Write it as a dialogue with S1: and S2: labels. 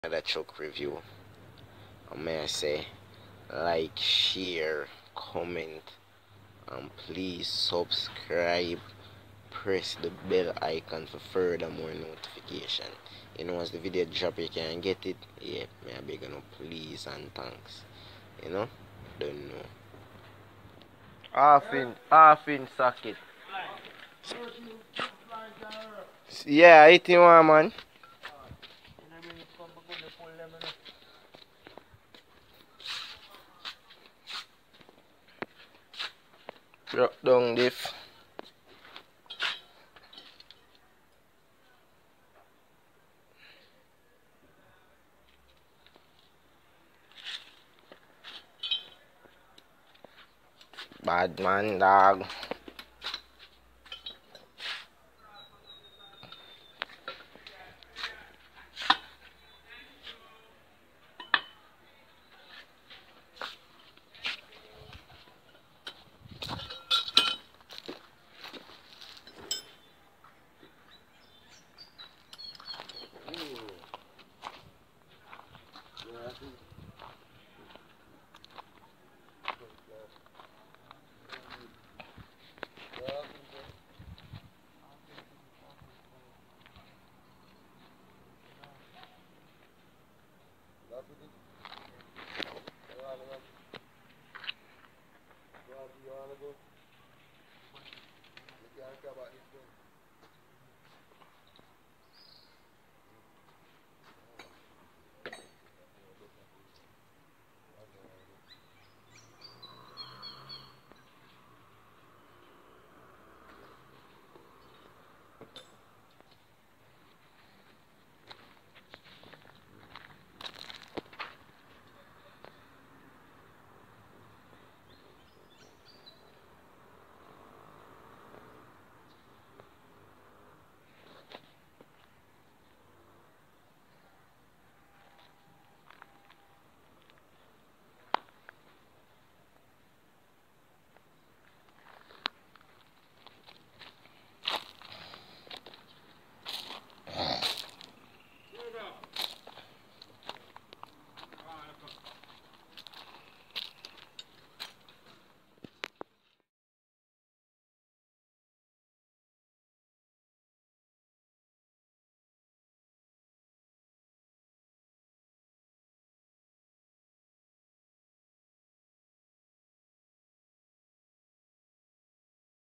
S1: another truck review. May I say, like, share, comment, and please subscribe. Press the bell icon for further more notification. Once the video drop, you can get it. Yeah, may I beg you, please and thanks. Don't know.
S2: Half in socket.
S1: Yeah, I think one man. Drop down diff. Bad man, dog.
S2: You wanna go? You can't care about this one.